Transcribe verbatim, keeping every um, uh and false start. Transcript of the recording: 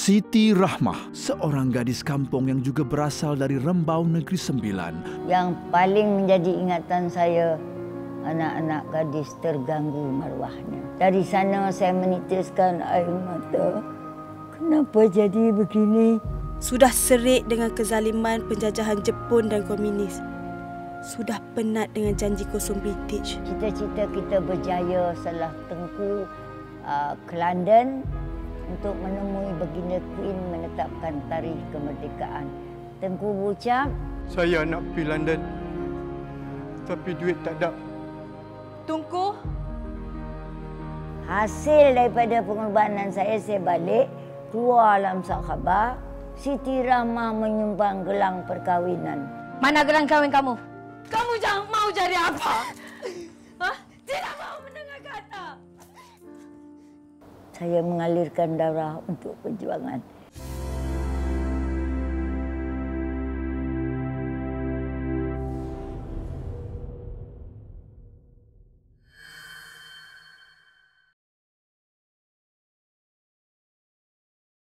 Siti Rahmah, seorang gadis kampung yang juga berasal dari Rembau Negeri Sembilan. Yang paling menjadi ingatan saya, anak-anak gadis terganggu maruahnya. Dari sana saya menitiskan air mata. Kenapa jadi begini? Sudah serik dengan kezaliman penjajahan Jepun dan komunis. Sudah penat dengan janji kosong British. Cita-cita kita berjaya setelah Tengku uh, ke London untuk menemui Baginda Queen menetapkan tarikh kemerdekaan. Tengku berucap, saya nak pergi London, tapi duit tak ada. Tungku. Hasil daripada pengorbanan saya, saya balik, keluar alam sak khabar, Siti Rahmah menyumbang gelang perkahwinan. Mana gelang kahwin kamu? Kamu jangan mau jadi apa? Hah? Tidak mau mendengar kata. Saya mengalirkan darah untuk perjuangan.